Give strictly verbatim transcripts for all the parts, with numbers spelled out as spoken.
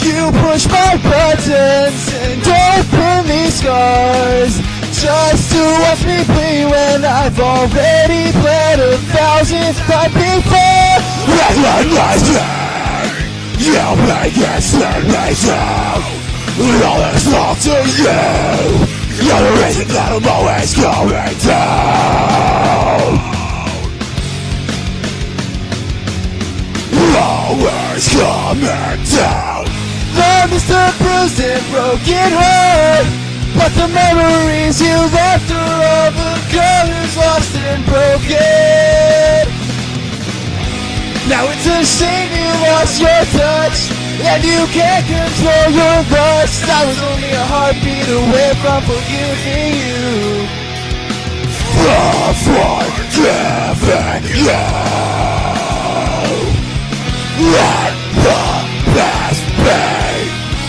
You push my buttons and open these scars just to watch me bleed when I've already bled a thousand times before. That's my last day. You make explanation. All that's up to you. You're the reason that I'm always going down. Always coming down. Love is the bruised and broken heart, but the memories you left are all the colors lost and broken. Now it's a shame you lost your touch, and you can't control your lust. I was only a heartbeat away from forgiving you. From forgiving you. Let the past be.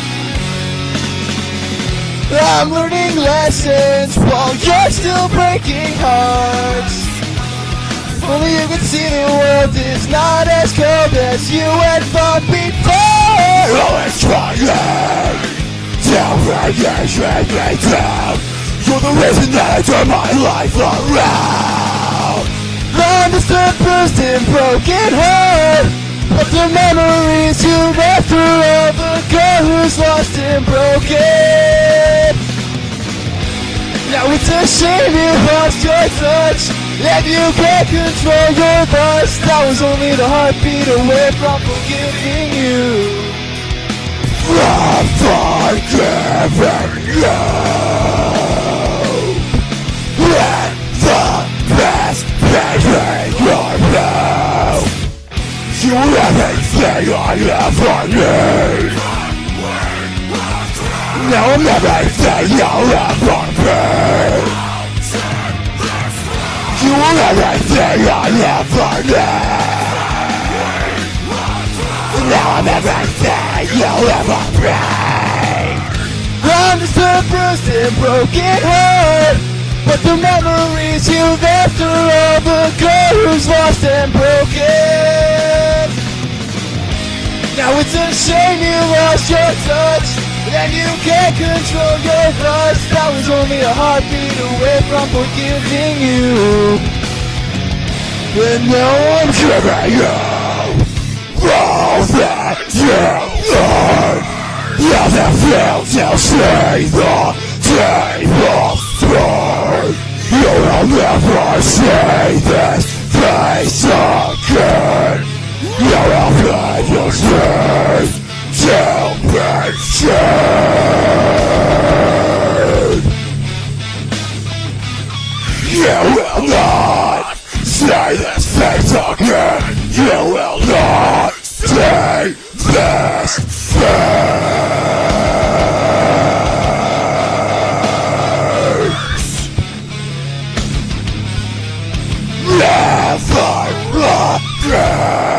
I'm learning lessons while you're still breaking hearts. Only you can see the world is not as cold as you had thought before. Always trying to bring me down. You're the reason that I turn my life around. Love is the bruised and broken heart, but the memories you left are all the colors lost and broken. Now it's a shame you lost your touch, and you can't control your lust. I was only the heartbeat away from forgiving you. From forgiving you. Let the past be your now. You're everything I ever need. Now I'm everything you'll ever be. You're everything I ever need. Now I'm everything you'll ever be. I'm just a bruised and broken heart, but the memories you left are all the colors lost and broken. Now it's a shame you lost your touch, and you can't control your lust. I was only a heartbeat away from forgiving you, and now I'm giving you all that you are. Nothing failed to see the table through. You will never see this face again. You will find your truth to be seen. You will not see this face again. You will not see this face. Never again.